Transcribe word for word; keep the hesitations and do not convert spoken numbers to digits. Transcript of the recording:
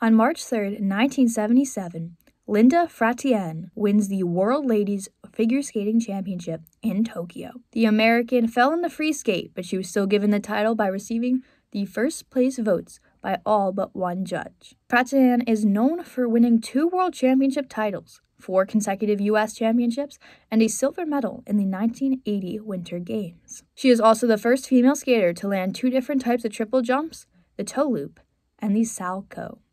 On March third, nineteen seventy-seven, Linda Fratianne wins the World Ladies Figure Skating Championship in Tokyo. The American fell in the free skate, but she was still given the title by receiving the first place votes by all but one judge. Fratianne is known for winning two World Championship titles, four consecutive U S championships, and a silver medal in the nineteen eighty Winter Games. She is also the first female skater to land two different types of triple jumps, the toe loop and the salchow.